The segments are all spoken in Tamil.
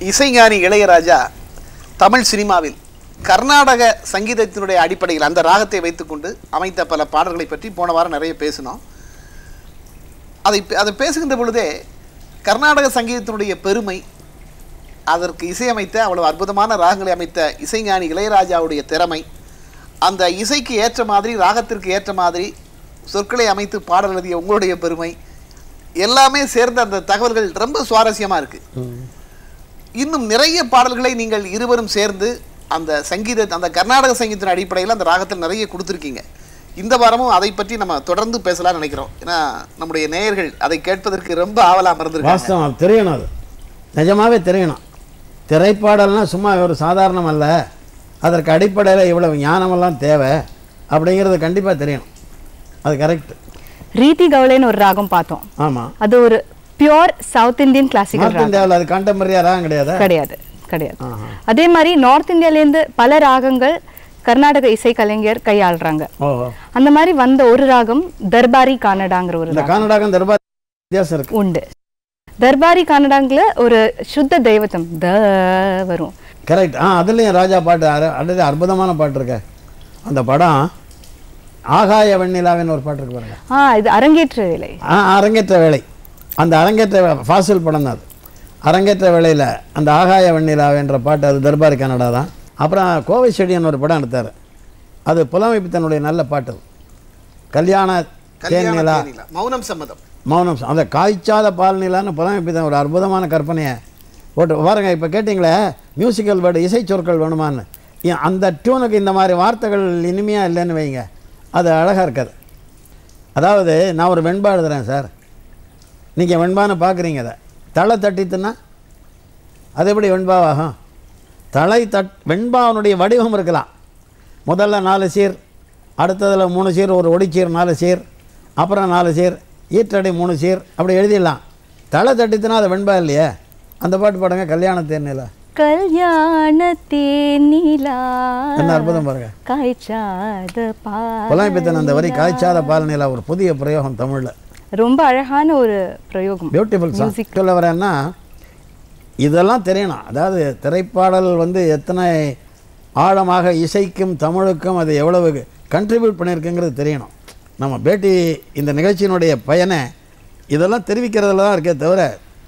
இசைஞானி இளையராஜா தமிழ் சினிமாவில் கர்நாடக சங்கீதத்தினுடைய அடிப்படையில் அந்த ராகத்தை வைத்துக்கொண்டு அமைத்த பல பாடல்களை பற்றி போன வாரம் நிறைய பேசினோம். அதை பேசுகின்ற பொழுதே கர்நாடக சங்கீதத்தினுடைய பெருமை, அதற்கு இசையமைத்த அவ்வளவு அற்புதமான ராகங்களை அமைத்த இசைஞானி இளையராஜாவுடைய திறமை, அந்த இசைக்கு ஏற்ற மாதிரி ராகத்திற்கு ஏற்ற மாதிரி சொற்களை அமைத்து பாடல் எழுதிய உங்களுடைய பெருமை எல்லாமே சேர்ந்த அந்த தகவல்கள் ரொம்ப சுவாரஸ்யமாக இருக்குது. இன்னும் நிறைய பாடல்களை நீங்கள் இருவரும் சேர்ந்து அந்த கர்நாடக சங்கீதத்தின் அடிப்படையில் அந்த ராகத்தில் நிறைய கொடுத்துருக்கீங்க. இந்த வாரமும் அதை பற்றி நம்ம தொடர்ந்து பேசலாம்னு நினைக்கிறோம். ஏன்னா நம்முடைய நேயர்கள் அதை கேட்பதற்கு ரொம்ப ஆவலாக இருந்திருக்காங்க. தெரியணும், அது நிஜமாவே தெரியணும். திரைப்பாடல்னா சும்மா ஒரு சாதாரணம் அல்ல, அதற்கு அடிப்படையில் இவ்வளவு ஞானமெல்லாம் தேவை அப்படிங்கிறது கண்டிப்பாக தெரியணும். அது கரெக்ட். ரீதி கவுலேன்னு ஒரு ராகம் பார்த்தோம். ஆமாம், அது ஒரு பியூர் சவுத் இந்தியன் கிளாசிக்கல் ராகம். இந்தியாவில் அது கண்டெம்பரரியா ராகம் கிடையாது. அதே மாதிரி நார்த் இந்தியாவிலேருந்து பல ராகங்கள் கர்நாடக இசை கலைஞர் கையாளுறாங்க. அந்த மாதிரி வந்த ஒரு ராகம் தர்பாரி கானடாங்கிற ஒரு கானடாகம் தர்பாரி வித்தியாசம் இருக்கு உண்டு. தர்பாரி கானடாங்கில் ஒரு சுத்த தெய்வத்தம் த வரும். கரெக்ட். அதுலேயும் ராஜா பாட்டு அடுத்து அற்புதமான பாட்டு இருக்கு. அந்த படம் ஆகாய வெண்ணிலாவின் ஒரு பாட்டு இருக்கு பாருங்க. இது அரங்கேற்ற வேலை. அரங்கேற்ற வேலை. அந்த அரங்கேற்ற ஃபாசில் படம் தான் அது. அரங்கேற்ற வேளையில் அந்த ஆகாய வெண்ணிலாவின்ற பாட்டு அது தர்பாரி கன்னடா தான். அப்புறம் கோவை செடியன் ஒரு படம் எடுத்தார். அது புலமைப்பித்தனுடைய நல்ல பாட்டு. கல்யாண தேனிலா மௌனம் அந்த காய்ச்சாத பால் நிலான்னு புலமைப்பித்தன் ஒரு அற்புதமான கற்பனையை போட்டு பாருங்க. இப்போ கேட்டிங்களே மியூசிக்கல் வேர்டு, இசை சொற்கள் வேணுமான்னு, அந்த டியூனுக்கு இந்த மாதிரி வார்த்தைகள் இனிமையாக இல்லைன்னு வைங்க, அது அழகாக இருக்காது. அதாவது நான் ஒரு வெண்பா எழுதுகிறேன் சார், நீங்கள் வெண்பான்னு பார்க்குறீங்க, அதை தலை தட்டித்துன்னா அது எப்படி வெண்பாவாகும்? வெண்பாவனுடைய வடிவம் இருக்கலாம். முதல்ல 4 சீர், அடுத்ததில் 3 சீர், ஒரு ஒடிச்சீர் 4 சீர், அப்புறம் 4 சீர், ஈற்றடி 3 சீர், அப்படி எழுதிடலாம். தலை தட்டித்துனா அது வெண்பா இல்லையே. அந்த பாட்டு பாடுங்க, கல்யாண தேனிலா. கல்யாண தேனிலா என்ன அற்புதம் பாருங்க. காய்ச்சாத பால். புலமைப்பித்தன் அந்த வரி காய்ச்சாத பால் நிலா ஒரு புதிய பிரயோகம் தமிழில். ரொம்ப அழகான ஒரு பிரயோகம், பியூட்டிஃபுல் சாங். சொல்ல வரேன்னா இதெல்லாம் தெரியணும். அதாவது திரைப்பாடல் எத்தனை ஆழமாக இசைக்கும் தமிழுக்கும் அது எவ்வளவு கண்ட்ரிபியூட் பண்ணியிருக்குங்கிறது தெரியணும். நம்ம பேட்டி இந்த நிகழ்ச்சியினுடைய பயனை இதெல்லாம் தெரிவிக்கிறதுல தான் இருக்கே தவிர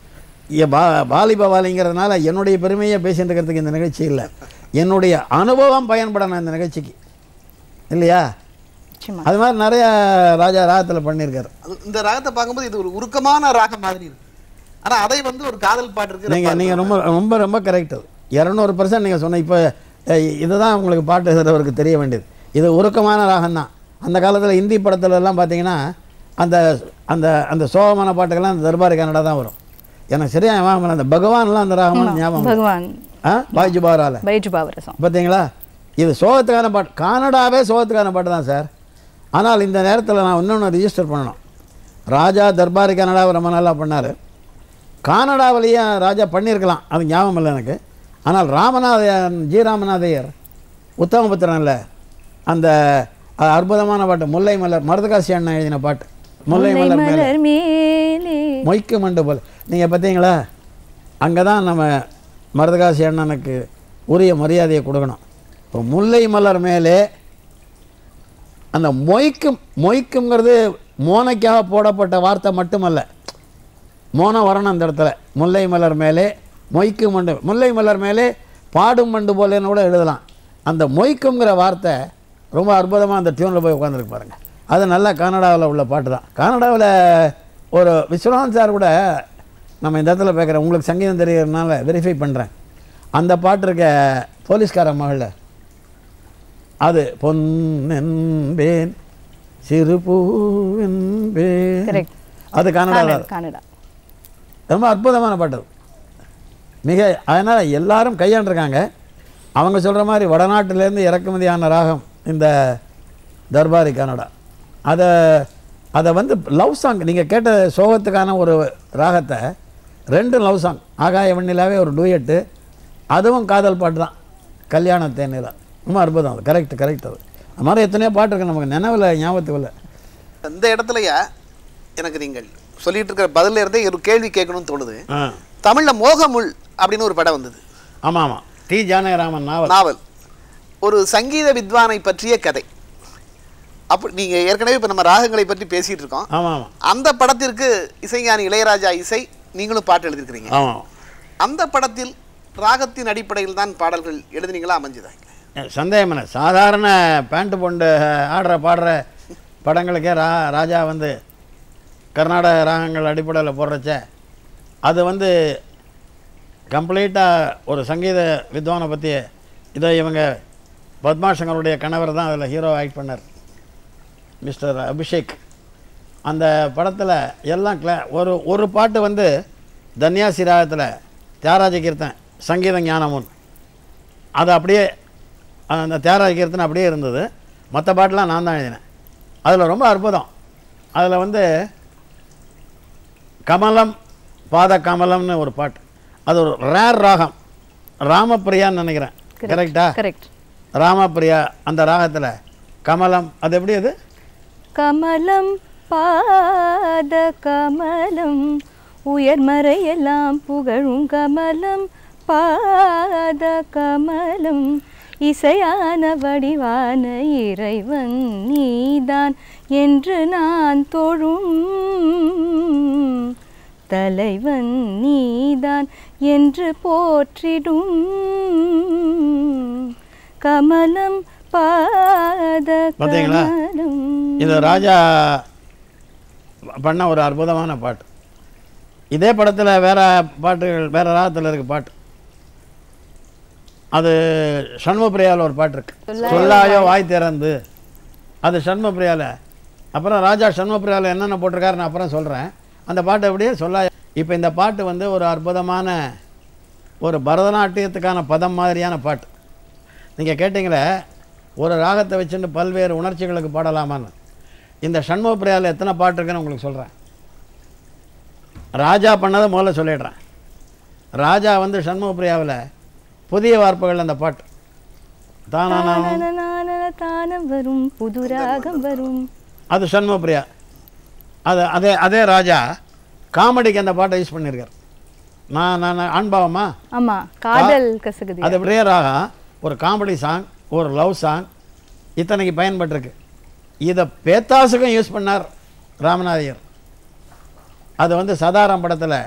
வாலிபவாலிங்கிறதுனால என்னுடைய பெருமையை பேசிட்டு இருக்கிறதுக்கு இந்த நிகழ்ச்சி இல்லை. என்னுடைய அனுபவம் பயன்படணும் இந்த நிகழ்ச்சிக்கு, இல்லையா? அது மாதிரி நிறைய ராஜா ராகத்தில் பண்ணியிருக்காரு. இந்த ராகத்தை பார்க்கும்போது இது ஒரு உருக்கமான ராகம் மாதிரி இருக்கு. ஆனால் அதை ஒரு காதல் பாட்டு இருக்கு. நீங்கள் ரொம்ப ரொம்ப ரொம்ப கரெக்ட். அது 200% நீங்கள் சொன்ன. இப்போ இதுதான் உங்களுக்கு பாட்டு எழுதுறவருக்கு தெரிய வேண்டியது. இது உருக்கமான ராகம் தான். அந்த காலத்தில் ஹிந்தி படத்துலலாம் பார்த்தீங்கன்னா அந்த அந்த அந்த சோகமான பாட்டுக்கெல்லாம் அந்த தர்பாரி கன்னடா தான் வரும். எனக்கு சரியா வாங்க அந்த பகவான்லாம் அந்த ராகமான ஞாபகம். பகவான் பைஜு பாவரால பார்த்தீங்களா? இது சோகத்துக்கான பாட்டு. கானடாவே சோகத்துக்கான பாட்டு தான் சார். ஆனால் இந்த நேரத்தில் நான் இன்னொன்று ரிஜிஸ்டர் பண்ணணும். ராஜா தர்பாரி கன்னடாவை ரொம்ப நல்லா பண்ணார். கானடாவிலேயே ராஜா பண்ணியிருக்கலாம், அது ஞாபகம் இல்லை எனக்கு. ஆனால் ராமநாதையர் உத்தமபுத்திரனில் அந்த அற்புதமான பாட்டு முல்லை மலர், மருதகாசி அண்ணன் எழுதின பாட்டு. முல்லை மலர் மேலே மொய்க்கு மண்டு போல். நீங்கள் பார்த்தீங்களா? அங்கே தான் நம்ம மருதகாசி அண்ணனுக்கு உரிய மரியாதையை கொடுக்கணும். இப்போ முல்லை மலர் மேலே அந்த மொய்க்குங்கிறது மோனைக்காக போடப்பட்ட வார்த்தை மட்டுமல்ல, மோனம் வரணும் அந்த இடத்துல. முல்லை மலர் மேலே மொய்க்கு மண்டு, முல்லை மலர் மேலே பாடும் மண்டு போலேன்னு கூட எழுதலாம். அந்த மொய்க்குங்கிற வார்த்தை ரொம்ப அற்புதமாக அந்த டியூனில் போய் உட்காந்துருக்கு பாருங்கள். அது நல்லா கன்னடாவில் உள்ள பாட்டு தான். கன்னடாவில் ஒரு விஸ்வநாத் சார் கூட நம்ம இந்த இடத்துல பேசுகிறேன், உங்களுக்கு சங்கீதம் தெரிகிறதுனால வெரிஃபை பண்ணுறேன். அந்த பாட்டு இருக்க போலீஸ்கார மகளில் அது பொன்னென்பேன் சிறு பூவென்பேன், அது கன்னடா. ரொம்ப அற்புதமான பாட்டு. மிக அதனால் எல்லாரும் கையாண்டிருக்காங்க. அவங்க சொல்கிற மாதிரி வடநாட்டிலேருந்து இறக்குமதியான ராகம் இந்த தர்பாரி கன்னடா. அதை லவ் சாங், நீங்கள் கேட்ட சோகத்துக்கான ஒரு ராகத்தை 2 லவ் சாங். ஆகாய வெண்ணிலாவே ஒரு டூயட்டு, அதுவும் காதல் பாட்டு தான், கல்யாண தேனிலா. ரொம்ப அற்புதம். அது கரெக்ட். அது மாதிரி எத்தனையோ பாட்டு இருக்கு, நமக்கு நினைவில் ஞாபகத்துக்கு இல்லை. இந்த இடத்துலையா எனக்கு நீங்கள் சொல்லிட்டு இருக்கிற பதில இருந்தே ஒரு கேள்வி கேட்கணும்னு தோணுது. தமிழ்ல மோகமுள் அப்படின்னு ஒரு படம் வந்தது. ஆமாம் ஆமாம், டி ஜானகிராமன் நாவல். ஒரு சங்கீத வித்வானை பற்றிய கதை. அப்போ நீங்கள் ஏற்கனவே இப்போ நம்ம ராகங்களை பற்றி பேசிகிட்டு இருக்கோம். ஆமாம் ஆமாம். அந்த படத்திற்கு இசைஞானி இளையராஜா இசை, நீங்களும் பாட்டு எழுதியிருக்கிறீங்க. ஆமாம். அந்த படத்தில் ராகத்தின் அடிப்படையில் தான் பாடல்கள் எழுதுனீங்களா, அமைஞ்சுதாங்க? சந்தேகம் இல்லை. சாதாரண பேண்ட்டு பொண்டு பாடுற படங்களுக்கே ராஜா வந்து கர்நாடக ராகங்கள் அடிப்படையில் போடுறச்ச அது வந்து கம்ப்ளீட்டாக ஒரு சங்கீத வித்வானை பற்றி. இதை இவங்க பத்மாசங்கருடைய கணவர் தான் அதில் ஹீரோ ஆக்ட் பண்ணார், மிஸ்டர் அபிஷேக். அந்த படத்தில் எல்லாம் ஒரு பாட்டு வந்து தன்யாசி ராகத்தில் தியாகராஜ கீர்த்தன் சங்கீத ஞானமுன், அது அப்படியே அந்த தியாகராஜ கீர்த்தனை அப்படியே இருந்தது. மற்ற பாட்டெலாம் நான் தான் எழுதினேன். அதில் ரொம்ப அற்புதம். அதில் வந்து கமலம் பாத கமலம்னு ஒரு பாட்டு, அது ஒரு ரேர் ராகம், ராமப்பிரியான்னு நினைக்கிறேன். கரெக்டா? கரெக்ட். ராமப்பிரியா அந்த ராகத்தில் கமலம், அது எப்படி? அது கமலம் பாத கமலம் உயர்மறையெல்லாம் புகழும் கமலம் பாத கமலம் இசையான வடிவான இறைவன் நீதான் என்று நான் தொழும் தலைவன் நீதான் என்று போற்றிடும் கமலம் பாத கமலம். இது ராஜா பண்ண ஒரு அற்புதமான பாட்டு. இதே படத்தில் வேற பாட்டுகள், வேற ராகத்தில் இருக்கு பாட்டு. அது சண்முகப்பிரியாவில் ஒரு பாட்டு இருக்கு, சொல்லாயோ வாய் திறந்து, அது சண்முகப்பிரியாவில். அப்புறம் ராஜா சண்முகப்பிரியாவில் என்னென்ன போட்டிருக்காரு நான் அப்புறம் சொல்கிறேன். அந்த பாட்டு எப்படியே சொல்லாயோ. இப்போ இந்த பாட்டு வந்து ஒரு அற்புதமான ஒரு பரதநாட்டியத்துக்கான பதம் மாதிரியான பாட்டு. நீங்கள் கேட்டிங்களே ஒரு ராகத்தை வச்சுட்டு பல்வேறு உணர்ச்சிகளுக்கு பாடலாமான்னு. இந்த சண்முகப்பிரியாவில் எத்தனை பாட்டு இருக்குன்னு உங்களுக்கு சொல்கிறேன். ராஜா பண்ணதை முதல்ல சொல்லிடுறேன். ராஜா வந்து சண்முகப்பிரியாவில் புதிய வார்ப்புகள் அந்த பாட்டு தானம் வரும் புது ராகம் வரும், அது சண்முகப்பிரியா. அதே அதே ராஜா காமெடிக்கு அந்த பாட்டை யூஸ் பண்ணியிருக்கார். நான் அன்பாவமா, ஆமாம், காதல் கசகுதி, அது எப்படியே ராகம், ஒரு காமெடி சாங், ஒரு லவ் சாங், இத்தனைக்கு பயன்பட்டிருக்கு. இதை பேத்தாசுக்கும் யூஸ் பண்ணார் ராமநாதையர். அது வந்து சதாராம் படத்தில்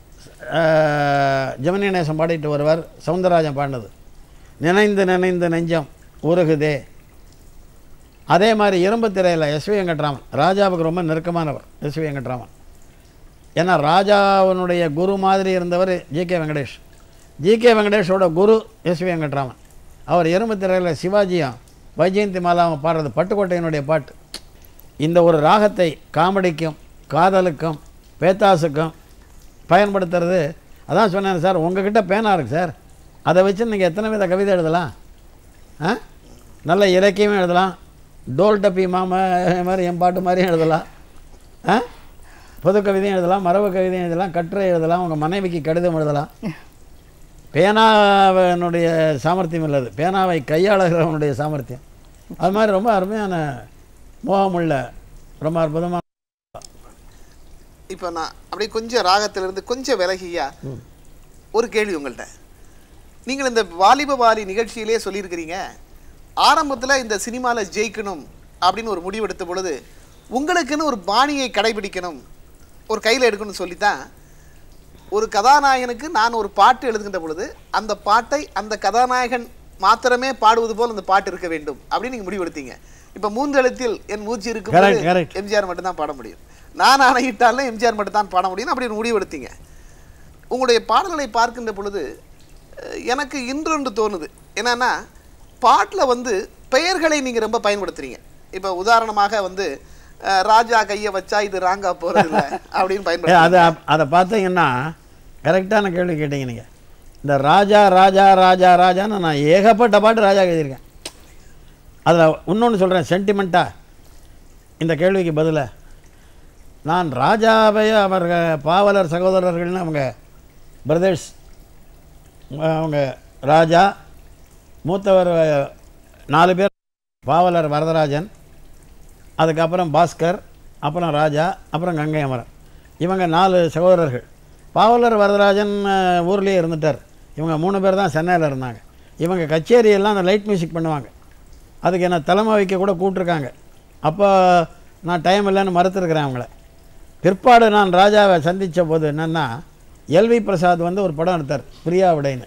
ஜெமினி கணேசன் பாடிட்டு வருவார், சவுந்தரராஜன் பாடினது, நினைந்து நினைந்து நெஞ்சம் உருகுதே. அதே மாதிரி இரும்பு திரையில் எஸ்வி வெங்கட்ராமன், ராஜாவுக்கு ரொம்ப நெருக்கமானவர் எஸ்வி வெங்கட்ராமன். ஏன்னா ராஜாவினுடைய குரு மாதிரி இருந்தவர் ஜி.கே. வெங்கடேஷ். ஜி.கே. வெங்கடேஷோட குரு எஸ்வி வெங்கட்ராமன். அவர் இரும்பு திரையில் சிவாஜியும் வைஜெயந்தி மாலாவும் பாடுறது பட்டுக்கோட்டையினுடைய பாட்டு. இந்த ஒரு ராகத்தை காமெடிக்கும் காதலுக்கும் பேத்தாசுக்கும் பயன்படுத்துறது. அதான் சொன்னேன் சார், உங்ககிட்ட பேனா இருக்குது சார், அதை வச்சு நீங்கள் எத்தனை வித கவிதை எழுதலாம். நல்ல இலக்கியமே எழுதலாம், டோல் டப்பி மாமா மாதிரி என் பாட்டு மாதிரியும் எழுதலாம், பொது கவிதையும் எழுதலாம், மரபு கவிதையும் எழுதலாம், கட்டுரை எழுதலாம், உங்கள் மனைவிக்கு கடிதம் எழுதலாம். பேனாவினுடைய சாமர்த்தியம் இல்லது, பேனாவை கையாளுகிறவனுடைய சாமர்த்தியம். அது மாதிரி ரொம்ப அருமையான மோகமுள்ள ரொம்ப அற்புதமான. இப்போ நான் அப்படியே கொஞ்சம் ராகத்திலிருந்து கொஞ்சம் விலகியா ஒரு கேள்வி உங்கள்கிட்ட. நீங்கள் இந்த வாலிப வாலி நிகழ்ச்சியிலே சொல்லியிருக்கிறீங்க, ஆரம்பத்தில் இந்த சினிமாவில் ஜெயிக்கணும் அப்படின்னு ஒரு முடிவெடுத்த பொழுது உங்களுக்குன்னு ஒரு பாணியை கடைபிடிக்கணும், ஒரு கையில் எடுக்கணும்னு சொல்லித்தான் ஒரு கதாநாயகனுக்கு நான் ஒரு பாட்டு எழுதுகின்ற பொழுது அந்த பாட்டை அந்த கதாநாயகன் மாத்திரமே பாடுவது போல் அந்த பாட்டு இருக்க வேண்டும் அப்படின்னு நீங்கள் முடிவெடுத்தீங்க. இப்போ 3 எழுத்தில் என் மூச்சு இருக்கும் எம்ஜிஆர் மட்டும்தான் பாட முடியும், நான் ஆணையிட்டாலும் எம்ஜிஆர் மட்டும் தான் பாட முடியும் அப்படின்னு முடிவெடுத்தீங்க. உங்களுடைய பாடல்களை பார்க்கின்ற பொழுது எனக்கு இன்றொன்று தோணுது. என்னன்னா பாட்டில் வந்து பெயர்களை நீங்கள் ரொம்ப பயன்படுத்துறீங்க. இப்போ உதாரணமாக வந்து ராஜா கையை வச்சா இது ராங்கா போகிறது இல்லை அப்படின்னு பயன்படுத்த. அதை பார்த்தீங்கன்னா கரெக்டான கேள்வி கேட்டீங்க நீங்கள். இந்த ராஜா ராஜா ராஜா ராஜான்னு நான் ஏகப்பட்ட பாட்டு ராஜா எழுதியிருக்கேன். அதில் இன்னொன்று சொல்கிறேன் சென்டிமெண்ட்டாக இந்த கேள்விக்கு பதில. நான் ராஜாவை அவர்கள் பாவலர் சகோதரர்கள்னு அவங்க பிரதர்ஸ், அவங்க ராஜா மூத்தவர் 4 பேர், பாவலர் வரதராஜன், அதுக்கப்புறம் பாஸ்கர், அப்புறம் ராஜா, அப்புறம் கங்கை அமரன், இவங்க 4 சகோதரர்கள். பாவலர் வரதராஜன் ஊர்லேயே இருந்துட்டார். இவங்க 3 பேர் தான் சென்னையில் இருந்தாங்க. இவங்க கச்சேரியெல்லாம் அந்த லைட் மியூசிக் பண்ணுவாங்க. அதுக்கு என்ன தலைமை வைக்க கூட கூப்பிட்ருக்காங்க. அப்போ நான் டைம் இல்லைன்னு மறுத்துருக்கிறேன் அவங்கள. பிற்பாடு நான் ராஜாவை சந்தித்த போது என்னென்னா, எல்வி பிரசாத் வந்து ஒரு படம் எடுத்தார், பிரியா விடைன்னு.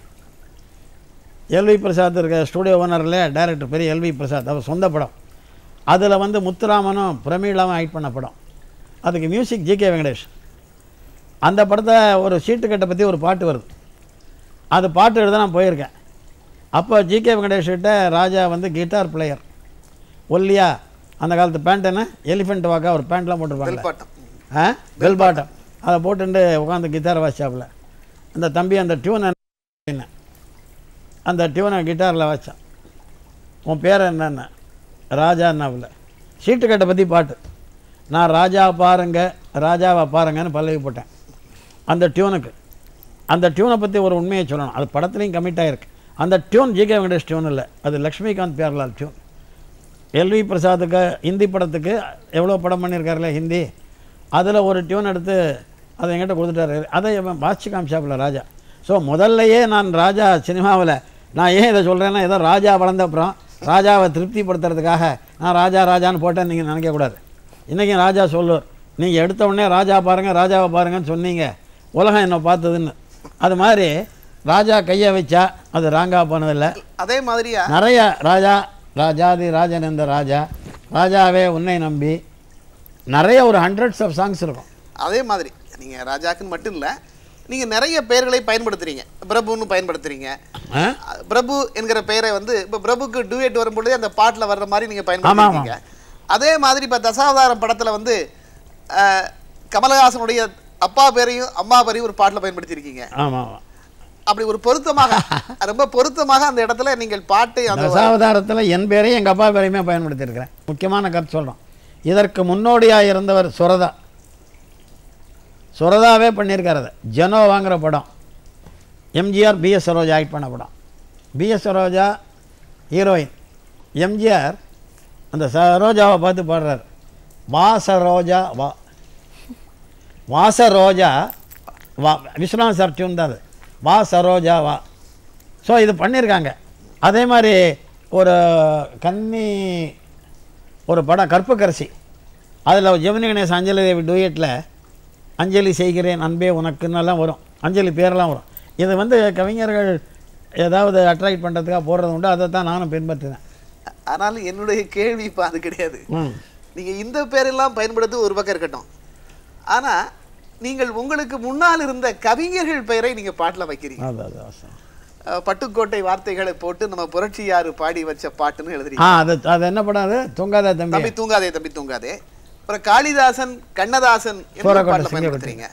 எல்வி பிரசாத் இருக்க ஸ்டூடியோ ஓனரில் டைரக்டர் பெரிய எல்வி பிரசாத், அவர் சொந்த படம். அதில் வந்து முத்துராமனும் பிரமீளாவும் ஆக்ட் பண்ண படம். அதுக்கு மியூசிக் ஜி.கே. வெங்கடேஷ். அந்த படத்தை ஒரு சீட்டுக்கட்டை பற்றி ஒரு பாட்டு வருது. அது பாட்டு எழுத நான் போயிருக்கேன். அப்போ ஜி.கே. வெங்கடேஷ்கிட்ட ராஜா வந்து கிட்டார் பிளேயர், ஒல்லியா, அந்த காலத்து பேண்ட் என்ன எலிஃபெண்ட் வாக்கா ஒரு பேண்ட்லாம் போட்டிருப்பாங்க, பெல் பாட்டம். அதை போட்டுட்டு உட்காந்து கிட்டார் வாசிச்சாப்புல. அந்த தம்பி அந்த டியூன் என்ன, அந்த டியூனை கிட்டாரில் வாசித்தான். உன் பேர் என்னென்ன, ராஜான்னாவில். சீட்டுக்கட்டை பற்றி பாட்டு. நான் ராஜாவை பாருங்கன்னு பல்லவி போட்டேன் அந்த டியூனுக்கு. அந்த டியூனை பற்றி ஒரு உண்மையை சொல்லணும், அது படத்துலையும் கமிட் ஆகிருக்கு. அந்த டியூன் ஜி.கே. வெங்கடேஷ் டியூன் இல்லை, அது லக்ஷ்மிகாந்த் பியார்லால் டியூன். எல்வி பிரசாத்துக்கு ஹிந்தி படத்துக்கு எவ்வளோ படம் பண்ணியிருக்காருல ஹிந்தி, அதில் ஒரு டியூன் எடுத்து அதை என்கிட்ட கொடுத்துட்டாரு. அதை வாசிச்சு காமிச்சாப்புல ராஜா. ஸோ முதல்லையே நான் ராஜா சினிமாவில் நான் ஏன் இதை சொல்கிறேன்னா, ஏதோ ராஜா வளர்ந்த அப்புறம் ராஜாவை திருப்திப்படுத்துறதுக்காக நான் ராஜான்னு போட்டேன்னு நீங்கள் நினைக்கக்கூடாது. இன்றைக்கி ராஜா சொல்லுவார், நீங்கள் எடுத்த உடனே ராஜாவை பாருங்கன்னு சொன்னீங்க, உலகம் என்ன பார்த்ததுன்னு. அது மாதிரி ராஜா கையை வச்சா அது ராங்காக போனதில்லை. அதே மாதிரியா நிறைய ராஜாதி ராஜன் என்ற ராஜாவே உன்னை நம்பி நிறைய ஒரு ஹண்ட்ரட்ஸ் ஆஃப் சாங்ஸ் இருக்கும். அதே மாதிரி நீங்கள் ராஜாக்குன்னு மட்டும் இல்லை, நீங்கள் நிறைய பெயர்களை பயன்படுத்துகிறீங்க. பிரபுன்னு பயன்படுத்துகிறீங்க. பிரபு என்கிற பெயரை வந்து இப்போ பிரபுக்கு டூயட் வரும்பொழுதே அந்த பாட்டில் வர்ற மாதிரி நீங்கள் பயன்படுத்துறீங்க. அதே மாதிரி இப்போ தசாவதாரம் படத்தில் வந்து கமலஹாசனுடைய அப்பா பேரையும் அம்மா பேரையும் ஒரு பாட்டில் பயன்படுத்தியிருக்கீங்க. ஆமாம், அப்படி ஒரு பொருத்தமாக ரொம்ப பொருத்தமாக அந்த இடத்துல நீங்கள் பாட்டை அந்த தசாவதாரத்தில் என் பேரையும் எங்கள் அப்பா பேரையுமே பயன்படுத்தியிருக்கிறேன். முக்கியமான கருத்து சொல்கிறோம். இதற்கு முன்னோடியாக இருந்தவர் சுரதாவே பண்ணியிருக்காரு. அதை ஜனோ வாங்குகிற படம், எம்ஜிஆர் பிஎஸ் சரோஜா ஆக்ட் பண்ண படம். பிஎஸ் சரோஜா ஹீரோயின், எம்ஜிஆர் அந்த சரோஜாவை பார்த்து பாடுறார், வாசரோஜா வா, விஸ்வநாத் சார் டியூன் தான் அது, வா சரோஜா வா. ஸோ இது பண்ணியிருக்காங்க. அதே மாதிரி ஒரு ஒரு படம் கற்புக்கரசி, அதில் ஜெமினி கணேசன் அஞ்சலி தேவி டூயட்டில் அஞ்சலி செய்கிறேன் அன்பே உனக்குன்னெல்லாம் வரும், அஞ்சலி பேரெல்லாம் வரும். இது வந்து கவிஞர்கள் ஏதாவது அட்ராக்ட் பண்ணுறதுக்காக போடுறது உண்டு, அதை தான் நானும் பின்பற்றினேன். ஆனாலும் என்னுடைய கேள்வி இப்போ அது கிடையாது. நீங்கள் இந்த பேரெல்லாம் பயன்படுத்து ஒரு பக்கம் இருக்கட்டும், ஆனால் நீங்கள் உங்களுக்கு முன்னால் இருந்த கவிஞர்கள் பெயரை நீங்கள் பாட்டில் வைக்கிறீங்க. பட்டுக்கோட்டை வார்த்தைகளை போட்டு நம்ம புரட்சியாரு பாடி வச்ச பாட்டுன்னு எழுதுறீங்க. அது என்ன படம்? அது தூங்காதே தம்பி தூங்காதே. அப்புறம் காளிதாசன் கண்ணதாசன் பயன்படுத்துறீங்க.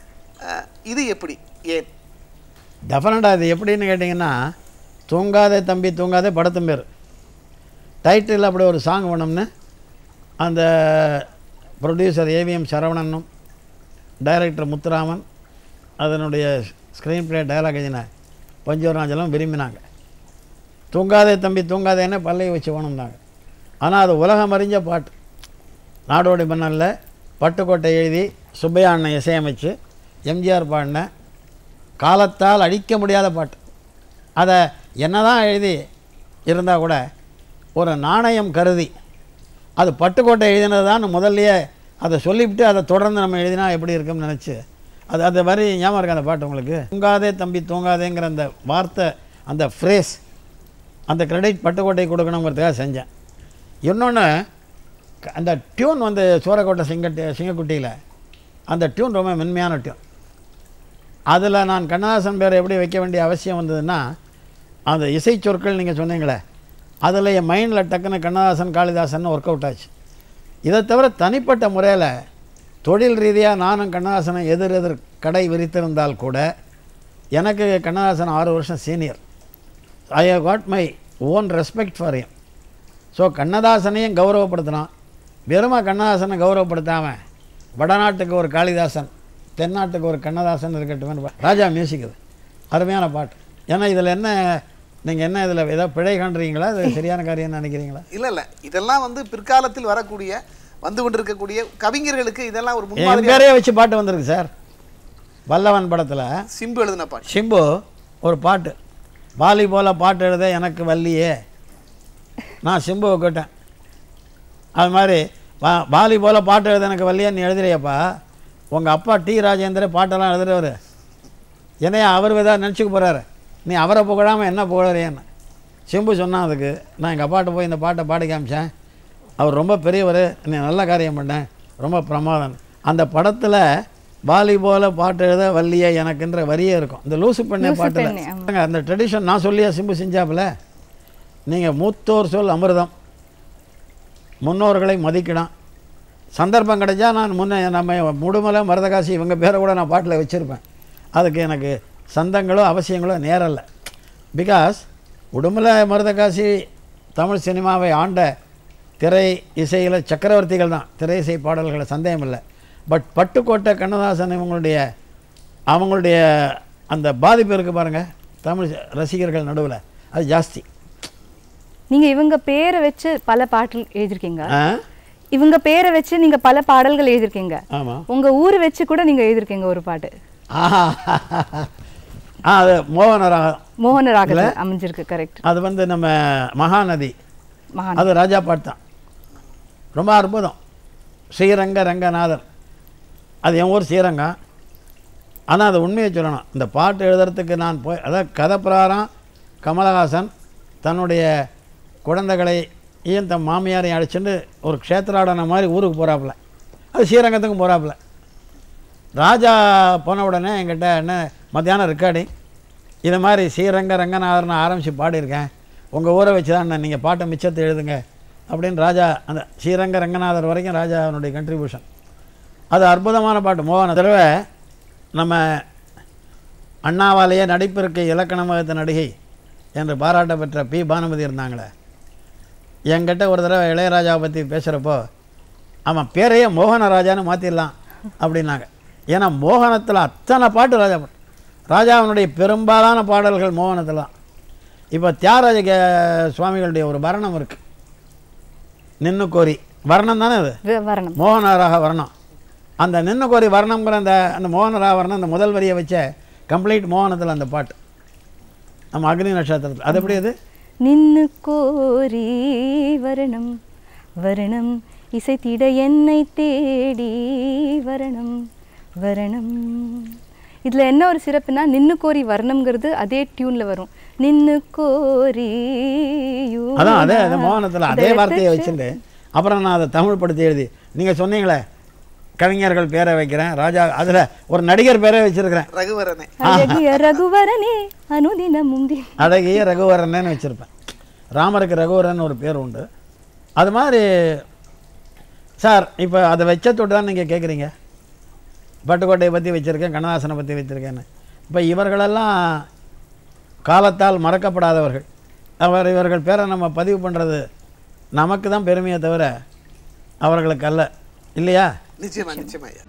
இது எப்படி, ஏன்? டெஃபினட்டாக இது எப்படின்னு கேட்டிங்கன்னா, தூங்காதே தம்பி தூங்காதே படத்தும் பேர். டைட்டில் அப்படி ஒரு சாங் வேணும்னு அந்த ப்ரொடியூசர் ஏவிஎம் சரவணனும் டைரக்டர் முத்துராமன் அதனுடைய ஸ்க்ரீன் பிளே டயலாக் எழுதின பஞ்சவராஜெல்லாம் விரும்பினாங்க. தூங்காதே தம்பி தூங்காதேன்னு பல்லையை வச்சு வேணும்னாங்க. ஆனால் அது உலகம் அறிஞ்ச பாட்டு. நாடோடி மன்னனில் பட்டுக்கோட்டை எழுதி சுப்பையா அண்ணன் இசையமைச்சு எம்ஜிஆர் பாடின காலத்தால் அழிக்க முடியாத பாட்டு. அதை என்ன தான் எழுதி இருந்தால் கூட ஒரு நாணயம் கருதி அது பட்டுக்கோட்டை எழுதினது தான் முதல்லையே அதை சொல்லிவிட்டு அதை தொடர்ந்து நம்ம எழுதினா எப்படி இருக்குன்னு நினச்சி அது மாதிரி ஞாபகம் இருக்கு அந்த பாட்டு உங்களுக்கு. தூங்காதே தம்பி தூங்காதேங்கிற அந்த வார்த்தை, அந்த ஃப்ரேஸ், அந்த கிரெடிட் பட்டுக்கோட்டை கொடுக்கணுங்கிறதுக்காக செஞ்சேன். இன்னொன்று, அந்த டியூன் வந்து சோரக்கோட்டை சிங்கக்குட்டியில் அந்த டியூன் ரொம்ப மென்மையான டியூன். அதில் நான் கண்ணதாசன் பேரை எப்படி வைக்க வேண்டிய அவசியம் வந்ததுன்னா, அந்த இசை சொற்கள் நீங்கள் சொன்னீங்களே, அதில் என் மைண்டில் டக்குன்னு கண்ணதாசன் காளிதாசன் ஒர்க் அவுட் ஆச்சு. இதை தவிர தனிப்பட்ட முறையில் தொழில் ரீதியாக நானும் கண்ணதாசனை எதிர் கடை விரித்திருந்தால் கூட எனக்கு கண்ணதாசன் 6 வருஷம் சீனியர். I have got my own respect for him. So கண்ணதாசனையும் கௌரவப்படுத்தினான். வெறுமா கண்ணதாசனை கௌரவப்படுத்தாமல் வடநாட்டுக்கு ஒரு காளிதாசன், தென்னாட்டுக்கு ஒரு கண்ணதாசன் இருக்கட்டும். ராஜா மியூசிக் இது அருமையான பாட்டு. ஏன்னா இதில் என்ன, நீங்கள் என்ன இதில் ஏதாவது பிழை காண்றீங்களா, இது சரியான காரியம்னு நினைக்கிறீங்களா? இல்லை, இதெல்லாம் வந்து பிற்காலத்தில் வந்து கொண்டிருக்கக்கூடிய கவிஞர்களுக்கு இதெல்லாம் ஒரு பேரையே வச்சு பாட்டு வந்திருக்கு சார். வல்லவன் படத்தில் சிம்பு எழுதின பாட்டு. சிம்பு ஒரு பாட்டு, வாலி போல பாட்டு எழுத எனக்கு வள்ளியே, நான் சிம்புவை கேட்டேன். அது மாதிரி வாலி போல பாட்டு எழுத எனக்கு வள்ளியே நீ எழுதுறியப்பா, உங்கள் அப்பா டி ராஜேந்திர பாட்டெல்லாம் எழுதுறவர், என்னையா அவர் ஏதாவது நினச்சிக்க போகிறாரு, நீ அவரை புகழாமல் என்ன புகழறியன்னு சிம்பு சொன்னான். அதுக்கு நான் எங்கள் அப்பாட்ட போய் இந்த பாட்டை பாடி காமிச்சேன், அவர் ரொம்ப பெரியவர், நீ நல்ல காரியம் பண்ணேன், ரொம்ப பிரமாதம். அந்த படத்தில் வாலி போல பாட்டு எழுத வள்ளியே எனக்குன்ற வரியே இருக்கும். இந்த லூசு பெண்ணை பாட்டில் அந்த ட்ரெடிஷன் நான் சொல்லியா சிம்பு செஞ்சாப்புல. நீங்கள் மூத்தோர் சொல் அமிர்தம், முன்னோர்களை மதிக்கணும். சந்தர்ப்பம் கிடைச்சா நான் முன்னே நம்ம முடுமலை மருதகாசி இவங்க பேரை கூட நான் பாட்டில் வச்சுருப்பேன். அதுக்கு எனக்கு சந்தங்களோ அவசியங்களோ நேரல்ல. பிகாஸ் உடுமலை மருதகாசி தமிழ் சினிமாவை ஆண்ட திரை இசையில் சக்கரவர்த்திகள் தான், திரை இசை பாடல்களை சந்தேகம் இல்லை. பட் பட்டுக்கோட்டை கண்ணதாசன் அவங்களுடைய அந்த பாதிப்பு இருக்குது பாருங்கள் தமிழ் ரசிகர்கள் நடுவில், அது ஜாஸ்தி. நீங்கள் இவங்க பேரை வச்சு பல பாடல் எழுதியிருக்கீங்க, இவங்க பேரை வச்சு நீங்கள் பல பாடல்கள் எழுதியிருக்கீங்க. ஆமாம், உங்கள் ஊர் வச்சு கூட நீங்கள் எழுதியிருக்கீங்க ஒரு பாட்டு. அது மோகனராகத்தில் அமைஞ்சிருக்கு. கரெக்ட். அது வந்து நம்ம மகாநதி, அது ராஜா பாட்டு தான், ரொம்ப அற்புதம். ஸ்ரீரங்க ரங்கநாதர், அது என் ஊர் ஸ்ரீரங்கம். ஆனால் அது உண்மையை சொல்லணும், இந்த பாட்டு எழுதுறதுக்கு நான் போய், அதாவது கதை பிரகாரம் கமலஹாசன் தன்னுடைய குழந்தைகளையும் தன் மாமியாரையும் அழைச்சிட்டு ஒரு க்ஷேத்திராடன மாதிரி ஊருக்கு போகிறாப்புல, அது ஸ்ரீரங்கத்துக்கும் போகிறாப்புல. ராஜா போன உடனே என்கிட்ட என்ன மத்தியானம் ரெக்கார்டிங், இது மாதிரி ஸ்ரீரங்க ரங்கநாதர் நான் ஆரம்பித்து பாடியிருக்கேன், உங்கள் ஊரை வச்சு தான் நீங்கள் பாட்டை மிச்சத்தை எழுதுங்க அப்படின்னு ராஜா, அந்த ஸ்ரீரங்க ரங்கநாதர் வரைக்கும் ராஜா அவனுடைய கண்ட்ரிபியூஷன். அது அற்புதமான பாட்டு. மோகன தடவை நம்ம அண்ணாவாலேயே நடிப்பிற்கு இலக்கணம் வகுத்த நடிகை என்று பாராட்ட பெற்ற பி பானுமதி இருந்தாங்களே, என்கிட்ட ஒரு தடவை இளையராஜாவை பற்றி பேசுகிறப்போ அவன் பேரையே மோகனராஜான்னு மாற்றிடலாம் அப்படின்னாங்க. ஏன்னா மோகனத்தில் அத்தனை பாட்டு ராஜா பாட்டு, ராஜாவினுடைய பெரும்பாலான பாடல்கள் மோகனத்தில் தான். இப்போ தியாகராஜ சுவாமிகளுடைய ஒரு வர்ணம் இருக்குது, நின்னு கோரி வர்ணம் தானே அது, மோகனராக வர்ணம். அந்த நின்னு கோரி வர்ணம்ங்கிற அந்த மோகனராக வர்ணம், அந்த முதல் வரியை வச்ச கம்ப்ளீட் மோகனத்தில் அந்த பாட்டு நம்ம அக்னி நட்சத்திரத்தில். அது எப்படி அது, நின்னு கோரி வரணம் வரணம் இசைத்திட என்னை தேடி வரணம் வரணம். இதில் என்ன ஒரு சிறப்புனா, நின்னு கோரி வர்ணம்ங்கிறது அதே டியூனில் வரும், நின்னு கோரி. அதான் அதே மோகனத்தில் அதே வார்த்தையை வச்சுட்டு அப்புறம் நான் அதை தமிழ் படுத்தி எழுதி, நீங்கள் சொன்னீங்களே கவிஞர்கள் பேரை வைக்கிறேன், ராஜா அதில் ஒரு நடிகர் பேரை வச்சிருக்கிறேன், ரகுவரனே, ரகுவரனே அனுதினம் முந்தி, அழகிய ரகுவரனேன்னு வச்சுருப்பேன். ராமருக்கு ரகுவரன் ஒரு பேர் உண்டு. அது மாதிரி சார் இப்போ அதை வச்சத்தோடு தான் நீங்கள் கேட்குறீங்க, பட்டுக்கோட்டையை பற்றி வச்சுருக்கேன், கண்ணதாசனை பற்றி வச்சுருக்கேன்னு. இப்போ இவர்களெல்லாம் காலத்தால் மறக்கப்படாதவர்கள். இவர்கள் பேரை நம்ம பதிவு பண்ணுறது நமக்கு தான் பெருமையை தவிர அவர்களுக்கு அல்ல, இல்லையா? நிச்சயமா நிச்சயமா.